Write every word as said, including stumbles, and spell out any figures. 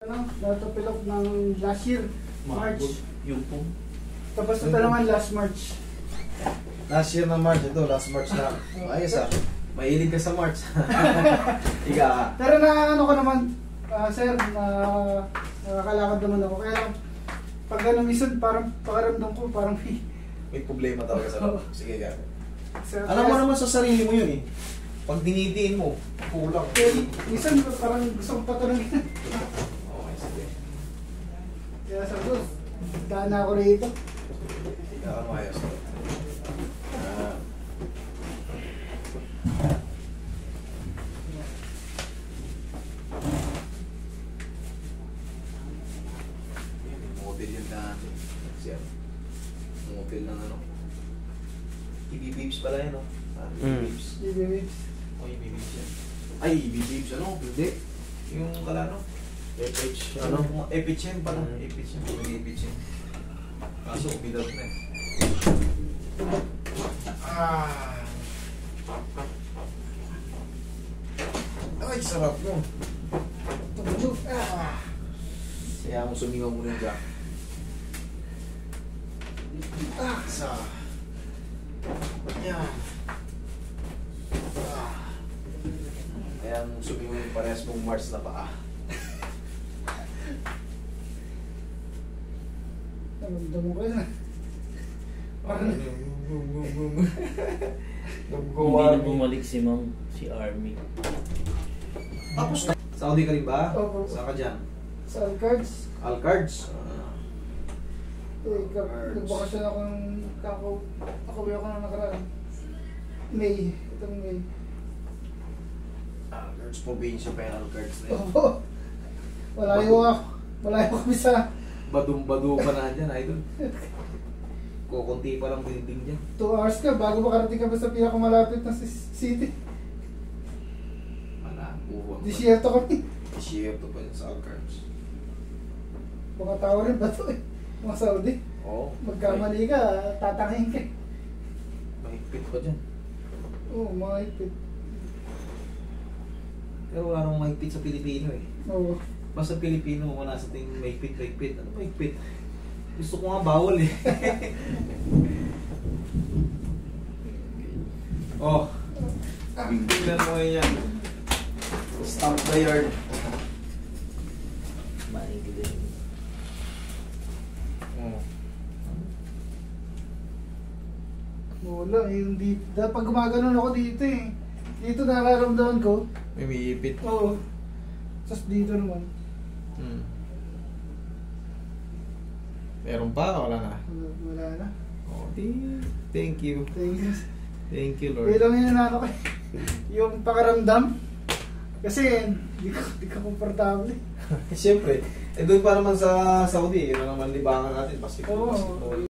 Ano, natapilok ng last year, March. Yung po. Tapos ito naman last March. Last year na March, ito last March na. Ayos ah. Mahilig ka sa March. Ika. Pero na ano ko naman, uh, sir, na nakakalakad naman ako. Kaya pag ano minsan, parang pakaramdam ko, parang may... May problema talaga sa loob. Sige, gano'n. Sir, Alam mo naman sa sarili mo yun eh. Pag dinidiin mo, kulang. Kaya, minsan parang gusto kong patulungin. Okay, sige. Kaya sa ko, daan na ako rito. Ika ka mayos. Ah. Model yun na siya. Model ng ano. E B Babes pala yun, no? Ah, E B Mm. Babes. Ibig. O, E B Babes yan. Ay, E B Babes, ano? Hindi. Yung kalano? F H, ano? F H yan pala. Mm. F H yan. May F H yan. Kaso, umilag na eh. Ah! Ay, sarap mo. Tumulog. Ah! Kaya mo sumingaw mo rin dyan. Ah, sa... Yan. Ah. Kaya mo sumingaw yung parehas mong Mars na paa. Naramdaman ko yun ah. Parang... Hindi na bumalik si ma'am, si Army. Tapos na. Saudi ka rin ba? Opo. Saan ka dyan? Sa Alcards. Alcards? Ah. Eh, nagbakasyon ako ng kako. Ako ako na nakaraan. May. Itong May. Alcards, probinsya pa yung Alcards na yun. Opo. Malayo ako. Malayo kami sa Badum-badu pa na dyan, idol. Kukunti pa lang building dyan. two hours ka bago makarating ka ba sa pinakamalapit na si- city. Malabo. Disyerto kami. Disyerto pa yun sa Alcards. Mga tao rin ba ito eh? Mga Saudi. Oo. Magkamali ka, tatangin ka. Mahigpit pa dyan. Oo, mga hipit. Pero wala namang mahigpit sa Pilipino eh. Oo. Basta Pilipino, wala sa tingin mahigpit, mahigpit. Ano mahigpit? Gusto ko nga bawal eh. Oh. Tingnan mo yan. Stamp the yard. Manig din. Oh. Wala, yung dito. Dahil pag gumaganon ako dito eh. Dito nararamdaman ko. May miipit. Oo. Tapos dito naman. Hmm. Meron pa? Wala na? Wala, wala na. Oh, thank you. Thank you. Thank you, Kaya Lord. lang yun ano ko. Yung pakaramdam. Kasi di ko, di ko komportable. Siyempre, eh doon pa naman sa Saudi, yun ang naman libangan natin. Basketball, Oo. basketball.